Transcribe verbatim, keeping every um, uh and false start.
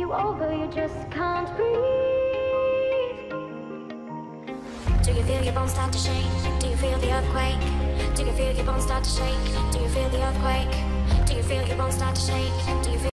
you over, you just can't breathe. Do you feel your bones start to shake? Do you feel the earthquake? Do you feel your bones start to shake? Do you feel the earthquake? Do you feel your bones start to shake? Do you feel